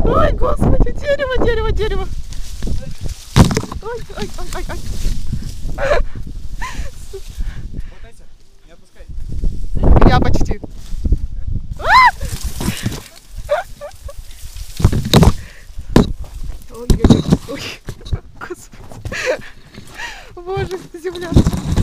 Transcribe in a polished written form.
Ой, господи, дерево, дерево, дерево. Ой, ой, ой, ой, ой. Хватайся, не отпускай. Я почти. Ой, господи. Боже, земля.